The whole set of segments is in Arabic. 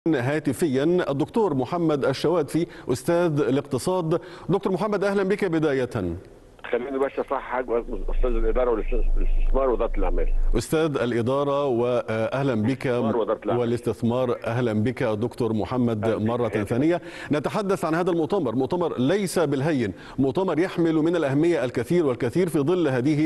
هاتفيا الدكتور محمد الشوادفي أستاذ الاقتصاد. دكتور محمد أهلا بك بداية. خليني بس اصحح حاجه، استاذ الاداره والاستثمار واداره الاعمال. أستاذ الإدارة وأهلا بك، والاستثمار أهلا بك دكتور محمد مرة ثانية. نتحدث عن هذا المؤتمر، مؤتمر ليس بالهين، مؤتمر يحمل من الأهمية الكثير والكثير في ظل هذه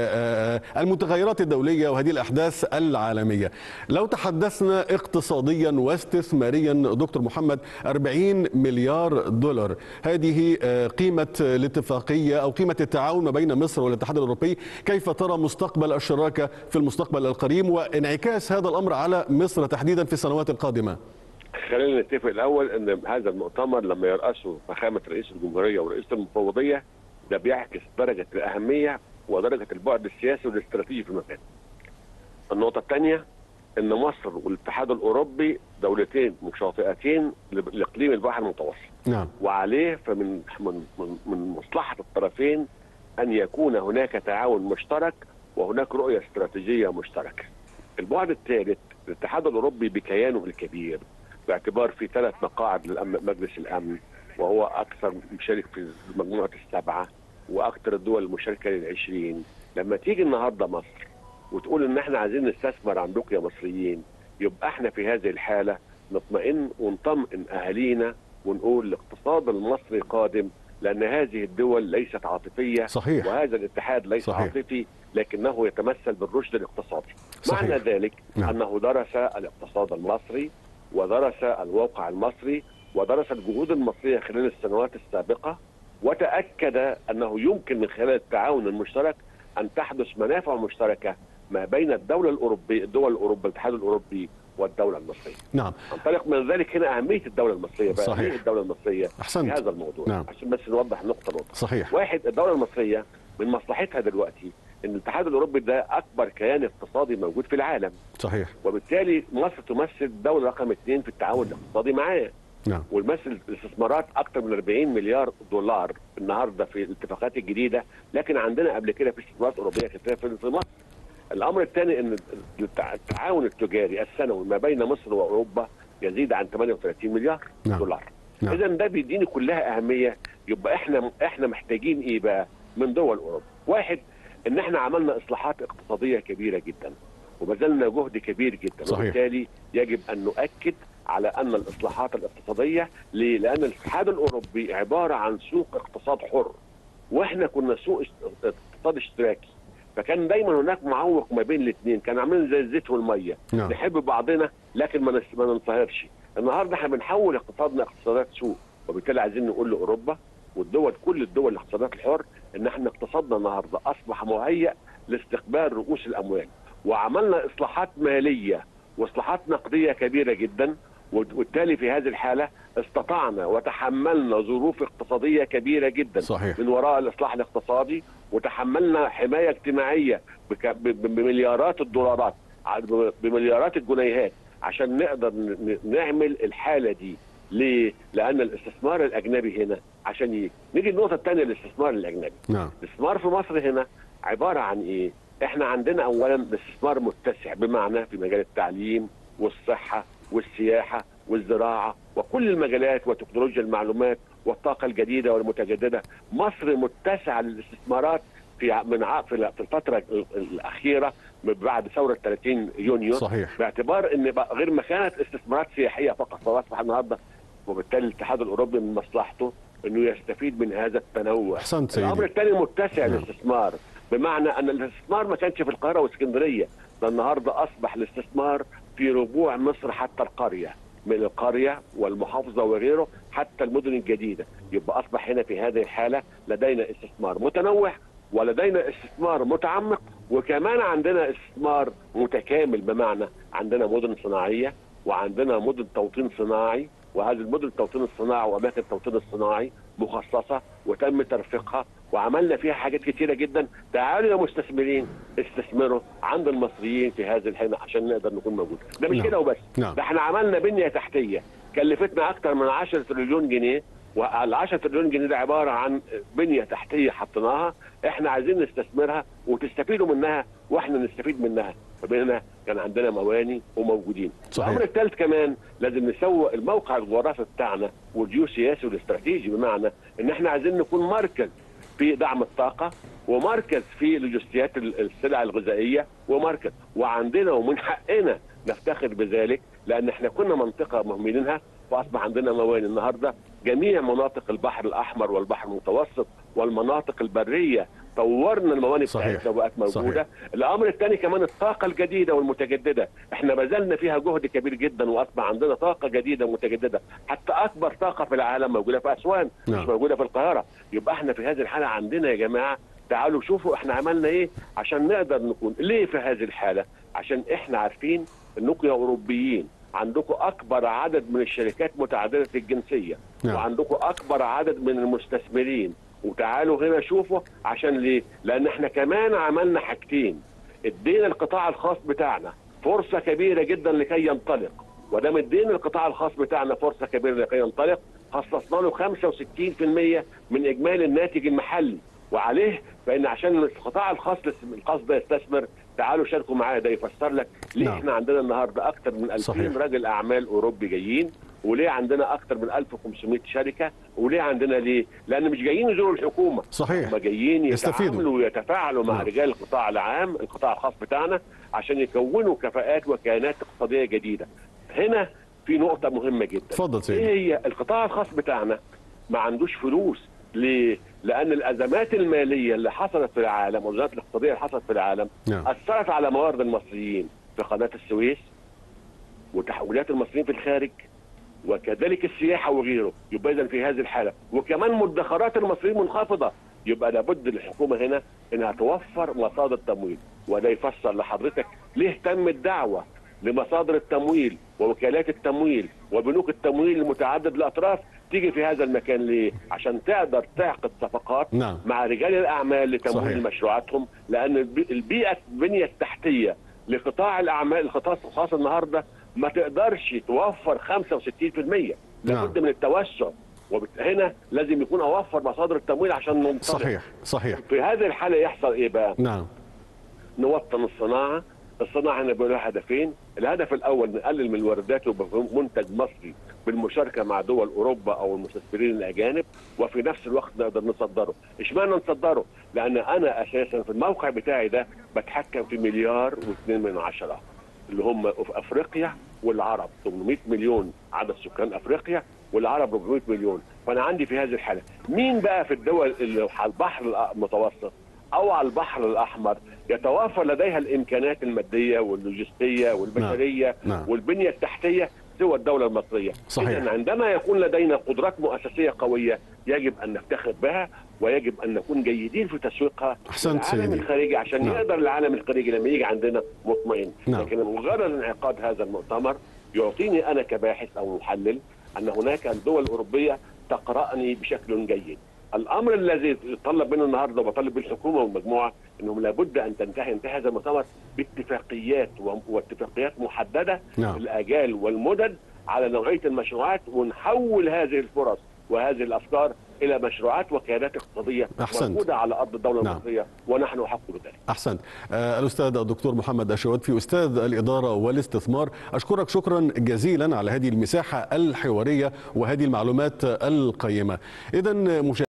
المتغيرات الدولية وهذه الأحداث العالمية. لو تحدثنا اقتصاديا واستثماريا دكتور محمد، 40 مليار دولار هذه قيمة الاتفاقية أو قيمة التعاون ما بين مصر والاتحاد الأوروبي. كيف ترى مستقبل الشراكة في المستقبل القريب وانعكاس هذا الأمر على مصر تحديدا في السنوات القادمة؟ خلينا نتفق الأول أن هذا المؤتمر لما يرأسه فخامة رئيس الجمهورية ورئيس المفوضية ده بيعكس درجة الأهمية ودرجة البعد السياسي والاستراتيجي في المكان. النقطة الثانية أن مصر والاتحاد الأوروبي دولتين مشاطئتين لإقليم البحر المتوسط. نعم. وعليه فمن من مصلحة الطرفين أن يكون هناك تعاون مشترك وهناك رؤية استراتيجية مشتركة. البعد الثالث الاتحاد الأوروبي بكيانه الكبير، باعتبار في 3 مقاعد لمجلس الأمن، وهو أكثر مشارك في مجموعة ال7 وأكثر الدول المشاركة لل20. لما تيجي النهاردة مصر وتقول إن احنا عايزين نستثمر عندكم يا مصريين، يبقى احنا في هذه الحالة نطمئن ونطمئن أهالينا ونقول الاقتصاد المصري قادم، لأن هذه الدول ليست عاطفية. صحيح. وهذا الاتحاد ليس صحيح. عاطفي، لكنه يتمثل بالرشد الاقتصادي. صحيح. معنى ذلك نعم. أنه درس الاقتصاد المصري ودرس الواقع المصري ودرس الجهود المصرية خلال السنوات السابقة، وتأكد أنه يمكن من خلال التعاون المشترك أن تحدث منافع مشتركة ما بين الدول الأوروبية الاتحاد الأوروبي والدولة المصرية. نعم. انطلق من ذلك هنا أهمية الدولة المصرية بقى. صحيح. أهمية الدولة المصرية أحسنت. في هذا الموضوع. نعم. عشان بس نوضح نقطة. صحيح. واحد، الدولة المصرية من مصلحتها دلوقتي ان الاتحاد الاوروبي ده اكبر كيان اقتصادي موجود في العالم. صحيح. وبالتالي مصر تمثل الدولة رقم 2 في التعاون الاقتصادي معاه. نعم. ويمثل الاستثمارات اكثر من 40 مليار دولار النهارده في الاتفاقات الجديدة، لكن عندنا قبل كده في استثمارات اوروبيه كتير في مصر. الامر الثاني ان التعاون التجاري السنوي ما بين مصر واوروبا يزيد عن 38 مليار نعم. دولار. نعم. اذا ده بيديني كلها اهميه. يبقى احنا محتاجين ايه بقى من دول اوروبا؟ واحد، ان احنا عملنا اصلاحات اقتصاديه كبيره جدا وبذلنا جهد كبير جدا. صحيح. وبالتالي يجب ان نؤكد على ان الاصلاحات الاقتصاديه لان الاتحاد الاوروبي عباره عن سوق اقتصاد حر، واحنا كنا سوق اقتصاد اشتراكي، فكان دايما هناك معوق ما بين الاثنين، كانوا عاملين زي الزيت والميه. نعم. نحب بعضنا لكن ما ننصهرش. النهارده احنا بنحول اقتصادنا اقتصادات سوق، وبالتالي عايزين نقول لاوروبا والدول كل الدول الاقتصادات الحر ان احنا اقتصادنا النهارده اصبح مهيئ لاستقبال رؤوس الاموال، وعملنا اصلاحات ماليه واصلاحات نقديه كبيره جدا، وبالتالي في هذه الحاله استطعنا وتحملنا ظروف اقتصاديه كبيره جدا. صحيح. من وراء الاصلاح الاقتصادي، وتحملنا حمايه اجتماعيه بمليارات الدولارات، بمليارات الجنيهات، عشان نقدر نعمل الحاله دي. ليه؟ لان الاستثمار الاجنبي هنا عشان يجي. نيجي النقطه الثانيه، الاستثمار الاجنبي. نعم. الاستثمار في مصر هنا عباره عن ايه؟ احنا عندنا اولا الاستثمار متسع، بمعنى في مجال التعليم والصحه والسياحه والزراعه وكل المجالات وتكنولوجيا المعلومات والطاقه الجديده والمتجدده. مصر متسعه للاستثمارات في الفتره الاخيره بعد ثوره 30 يونيو. صحيح. باعتبار ان غير ما كانت استثمارات سياحيه فقط، فاصبح النهارده وبالتالي الاتحاد الاوروبي من مصلحته انه يستفيد من هذا التنوع. احسنت سيدي. الامر الثاني متسع للاستثمار، بمعنى ان الاستثمار ما كانش في القاهره واسكندريه، ده النهارده اصبح الاستثمار في ربوع مصر حتى القريه، من القريه والمحافظه وغيره حتى المدن الجديده. يبقى اصبح هنا في هذه الحاله لدينا استثمار متنوع ولدينا استثمار متعمق، وكمان عندنا استثمار متكامل، بمعنى عندنا مدن صناعيه وعندنا مدن توطين صناعي، وهذه المدن التوطين الصناعي واماكن التوطين الصناعي مخصصه وتم ترفيقها وعملنا فيها حاجات كثيره جدا. تعالوا يا مستثمرين استثمروا عند المصريين في هذه الحين عشان نقدر نكون موجود. ده مش كده وبس. ده احنا عملنا بنيه تحتيه كلفتنا اكثر من 10 تريليون جنيه، وال10 تريليون جنيه ده عباره عن بنيه تحتيه حطيناها احنا عايزين نستثمرها وتستفيدوا منها واحنا نستفيد منها، فبيننا كان عندنا مواني وموجودين. الامر الثالث كمان لازم نسوق الموقع الجغرافي بتاعنا والجيوسياسي والاستراتيجي، بمعنى ان احنا عايزين نكون مركز في دعم الطاقه، ومركز في لوجستيات السلع الغذائيه، ومركز وعندنا ومن حقنا نفتخر بذلك، لان احنا كنا منطقه مهملينها واصبح عندنا مواني النهارده. جميع مناطق البحر الاحمر والبحر المتوسط والمناطق البريه طورنا الموانئ بتاعتنا وبقت موجوده. صحيح. الامر الثاني كمان الطاقه الجديده والمتجدده، احنا بذلنا فيها جهد كبير جدا واصبح عندنا طاقه جديده ومتجدده، حتى اكبر طاقه في العالم موجوده في اسوان، مش موجوده في القاهره. يبقى احنا في هذه الحاله عندنا يا جماعه تعالوا شوفوا احنا عملنا ايه عشان نقدر نكون ليه في هذه الحاله، عشان احنا عارفين انكم يا اوروبيين عندكم اكبر عدد من الشركات متعدده الجنسيه، وعندكم اكبر عدد من المستثمرين، وتعالوا هنا شوفوا عشان ليه؟ لان احنا كمان عملنا حاجتين، ادينا القطاع الخاص بتاعنا فرصه كبيره جدا لكي ينطلق، ودام ادينا القطاع الخاص بتاعنا فرصه كبيره لكي ينطلق خصصنا له 65% من اجمالي الناتج المحلي، وعليه فان عشان القطاع الخاص ده يستثمر تعالوا شاركوا معايا. ده يفسر لك ليه احنا عندنا النهارده اكثر من 2000 راجل اعمال اوروبي جايين، وليه عندنا اكثر من 1500 شركه، وليه عندنا ليه؟ لان مش جايين يزوروا الحكومه، صحيح، هم جايين يتعاملوا ويتفاعلوا مع رجال القطاع العام، القطاع الخاص بتاعنا، عشان يكونوا كفاءات وكيانات اقتصاديه جديده. هنا في نقطه مهمه جدا. اتفضل سيدي. ايه هي؟ القطاع الخاص بتاعنا ما عندوش فلوس. ليه؟ لأن الأزمات المالية اللي حصلت في العالم والأزمات الاقتصادية اللي حصلت في العالم أثرت على موارد المصريين في قناة السويس وتحولات المصريين في الخارج وكذلك السياحة وغيره. يبقى إذن في هذه الحالة وكمان مدخرات المصريين منخفضة، يبقى لابد الحكومة هنا إنها توفر مصادر تمويل. وده يفسر لحضرتك ليه تم الدعوة لمصادر التمويل ووكالات التمويل وبنوك التمويل المتعدد الأطراف تيجي في هذا المكان. ليه؟ عشان تقدر تعقد صفقات مع رجال الأعمال لتمويل مشروعاتهم، لأن البنية التحتية لقطاع الأعمال القطاع الخاص النهارده ما تقدرش توفر 65%، لابد من التوسع، وهنا لازم يكون أوفر مصادر التمويل عشان ننطلق. صحيح. في هذه الحالة يحصل إيه بقى؟ نوطن الصناعة هنا بيقولوا هدفين. الهدف الاول نقلل من الواردات ومنتج مصري بالمشاركه مع دول اوروبا او المستثمرين الاجانب، وفي نفس الوقت نقدر نصدره. اشمعنى نصدره؟ لان انا اساسا في الموقع بتاعي ده بتحكم في 1.2 مليار اللي هم في افريقيا والعرب. 800 مليون عدد سكان افريقيا والعرب 400 مليون. فانا عندي في هذه الحاله مين بقى في الدول اللي على البحر المتوسط او على البحر الاحمر يتوافر لديها الامكانات الماديه واللوجستيه والبشريه والبنيه التحتيه سوى الدوله المصريه. صحيح. عندما يكون لدينا قدرات مؤسسيه قويه يجب ان نفتخر بها ويجب ان نكون جيدين في تسويقها للعالم الخارجي عشان يقدر العالم الخارجي لما يجي عندنا مطمئن. لكن مجرد انعقاد هذا المؤتمر يعطيني انا كباحث او محلل ان هناك الدول الاوروبيه تقرأني بشكل جيد. الامر الذي يتطلب منه النهارده وبطالب بالحكومه والمجموعه انهم لابد ان تنتهي هذا المؤتمر باتفاقيات واتفاقيات محدده الاجال والمدد على نوعيه المشروعات، ونحول هذه الفرص وهذه الافكار الى مشروعات وكيانات اقتصاديه موجوده على ارض الدوله المصريه، ونحن نحق بذلك. احسنت. الاستاذ الدكتور محمد الشواتفي استاذ الاداره والاستثمار، اشكرك شكرا جزيلا على هذه المساحه الحواريه وهذه المعلومات القيمه. اذا